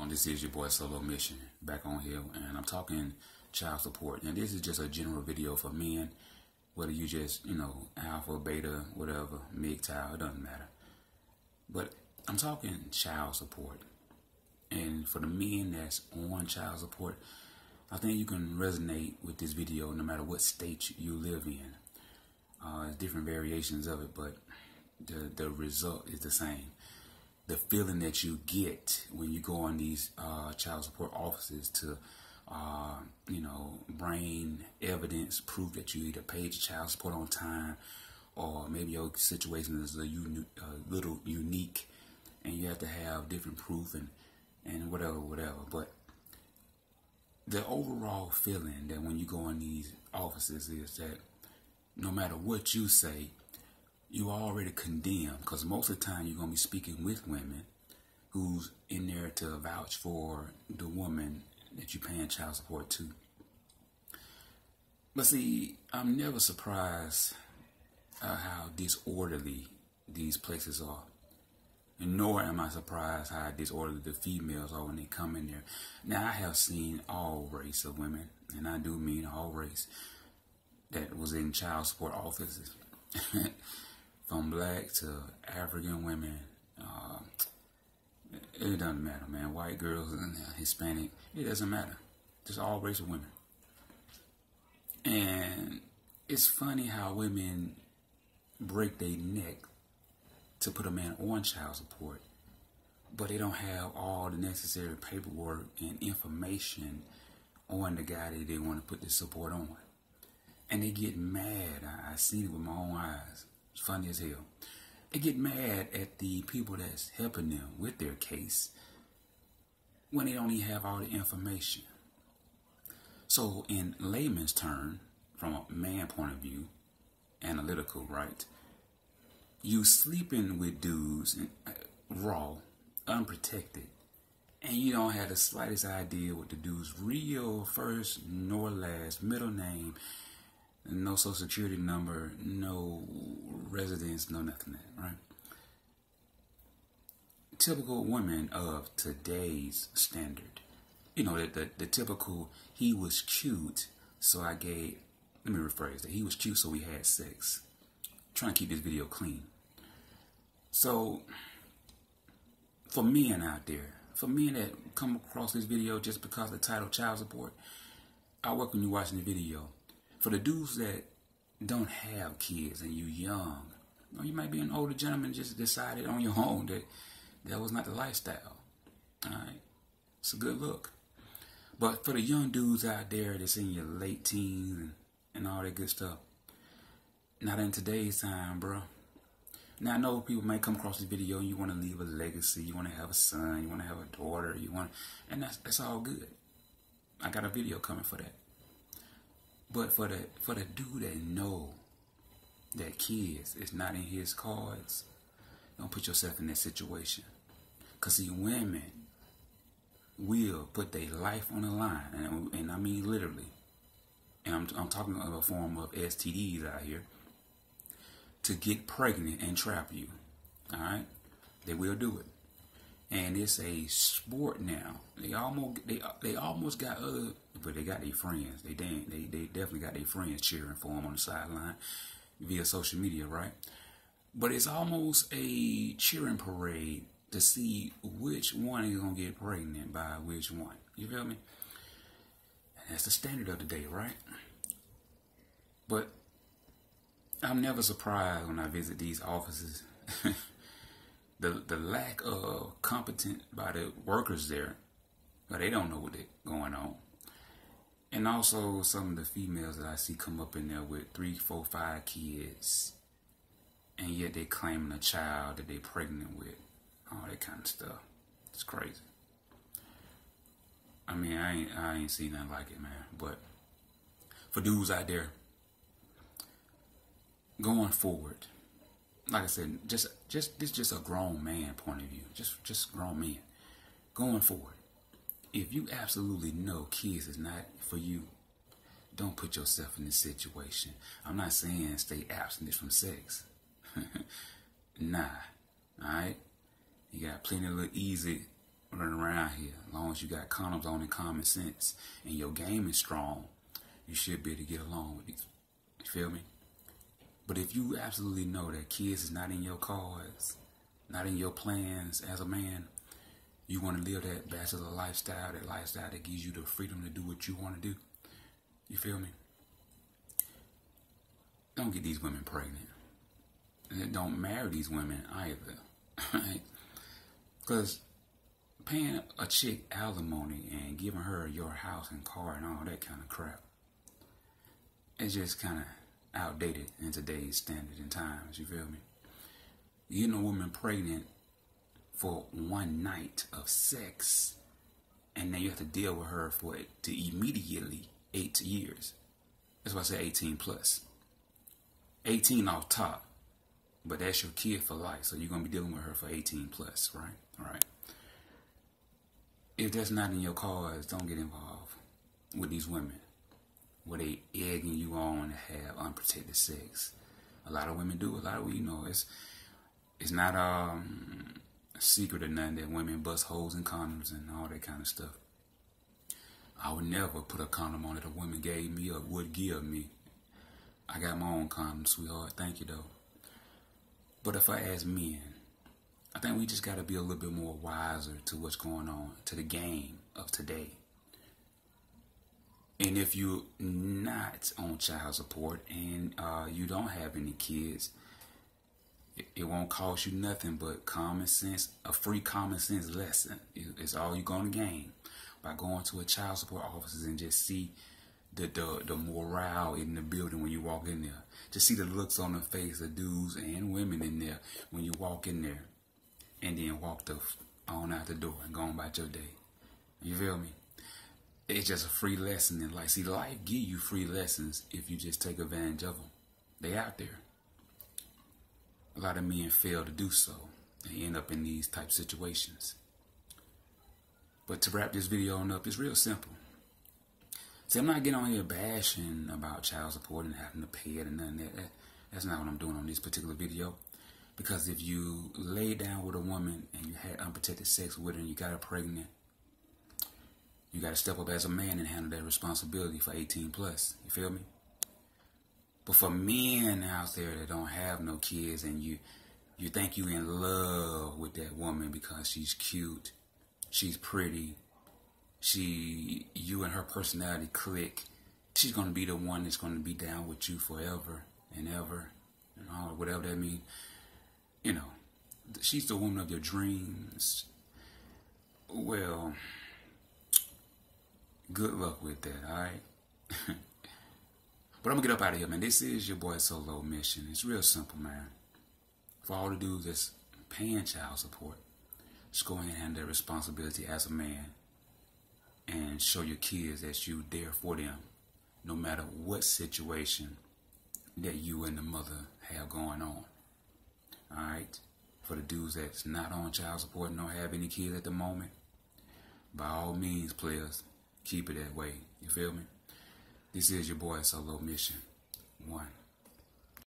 This is your boy Solo Mission back on here, and I'm talking child support. And this is just a general video for men, whether you just, alpha, beta, whatever, MGTOW, it doesn't matter. But I'm talking child support. And for the men that's on child support, I think you can resonate with this video no matter what state you live in. There's different variations of it, but the result is the same. The feeling that you get when you go on these child support offices to, bring evidence, proof that you either paid your child support on time, or maybe your situation is a little unique, and you have to have different proof and whatever. But the overall feeling that when you go in these offices is that no matter what you say, you already condemned, because most of the time you're going to be speaking with women who's in there to vouch for the woman that you're paying child support to. But see, I'm never surprised how disorderly these places are. And nor am I surprised how disorderly the females are when they come in there. Now, I have seen all race of women, and I do mean all race, that was in child support offices. From black to African women, it doesn't matter, man. White girls and Hispanic, it doesn't matter. Just all race of women. And it's funny how women break their neck to put a man on child support, but they don't have all the necessary paperwork and information on the guy that they want to put the support on. And they get mad. I seen it with my own eyes. It's funny as hell. They get mad at the people that's helping them with their case when they don't even have all the information. So in layman's term, from a man point of view, analytical, right? You sleeping with dudes raw, unprotected, and you don't have the slightest idea what the dude's real first nor last middle name, no social security number, no residence, no nothing, right? Typical women of today's standard. The typical, he was cute, so let me rephrase that. He was cute, so we had sex. I'm trying to keep this video clean. So, for men out there, for men that come across this video just because of the title child support, I welcome you watching the video. For the dudes that don't have kids and you young, or you might be an older gentleman just decided on your own that was not the lifestyle. Alright, it's a good look. But for the young dudes out there that's in your late teens and all that good stuff, not in today's time, bro. Now I know people might come across this video and you want to leave a legacy, you want to have a son, you want to have a daughter, and that's all good. I got a video coming for that. But for the dude that know that kids is not in his cards, don't put yourself in that situation. Because see, women will put their life on the line, and I mean literally. And I'm talking of a form of STDs out here, to get pregnant and trap you. Alright? They will do it. And it's a sport now. They almost got other, but they got their friends. They definitely got their friends cheering for them on the sideline via social media, right? But it's almost a cheering parade to see which one is gonna get pregnant by which one. You feel me? And that's the standard of the day, right? But I'm never surprised when I visit these offices. The lack of competence by the workers there, but they don't know what's going on. And also some of the females that I see come up in there with 3, 4, 5 kids, and yet they claiming a child that they're pregnant with, all that kind of stuff. It's crazy. I mean, I ain't seen nothing like it, man. But for dudes out there, going forward, like I said, this is just a grown man point of view. Just grown men. Going forward, if you absolutely know kids is not for you, don't put yourself in this situation. I'm not saying stay abstinent from sex. Nah. Alright? You got plenty of little easy running around here. As long long as you got condoms on and common sense and your game is strong, you should be able to get along with these. You feel me? But if you absolutely know that kids is not in your cards, not in your plans as a man, you want to live that bachelor lifestyle, that lifestyle that gives you the freedom to do what you want to do. You feel me? Don't get these women pregnant. And don't marry these women either. Right? Because paying a chick alimony and giving her your house and car and all that kind of crap, it's just kind of outdated in today's standard and times. You feel me? Getting a woman pregnant for one night of sex, and then you have to deal with her for it to immediately 8 years. That's why I say 18 plus. 18 off top, but that's your kid for life, so you're going to be dealing with her for 18 plus, right? All right. If that's not in your cards, don't get involved with these women where they egging you on to have unprotected sex. A lot of women do. A lot of, it's not a secret or nothing that women bust holes in condoms and all that kind of stuff. I would never put a condom on that a woman gave me or would give me. I got my own condom, sweetheart. Thank you, though. But if I ask men, I think we just got to be a little bit more wiser to what's going on, to the game of today. And if you're not on child support and you don't have any kids, it won't cost you nothing but common sense, a free common sense lesson. It's all you're going to gain by going to a child support office and just see the morale in the building when you walk in there. Just see the looks on the face of dudes and women in there when you walk in there, and then walk on out the door and go on about your day. You feel me? It's just a free lesson in life. See, life give you free lessons if you just take advantage of them. They out there. A lot of men fail to do so. They end up in these type of situations. But to wrap this video on up, it's real simple. See, I'm not getting on here bashing about child support and having to pay it and nothing that. That's not what I'm doing on this particular video. Because if you lay down with a woman and you had unprotected sex with her and you got her pregnant, you got to step up as a man and handle that responsibility for 18 plus. You feel me? But for men out there that don't have no kids and you think you in love with that woman because she's cute, she's pretty, you and her personality click, she's going to be the one that's going to be down with you forever and ever and all, whatever that means. She's the woman of your dreams. Well, good luck with that, alright? But I'm going to get up out of here, man. This is your boy Solo Mission. It's real simple, man. For all the dudes that's paying child support, just go ahead and handle their responsibility as a man and show your kids that you're there for them, no matter what situation that you and the mother have going on. Alright? For the dudes that's not on child support and don't have any kids at the moment, by all means, players, keep it that way. You feel me? This is your boy Solo Mission 1.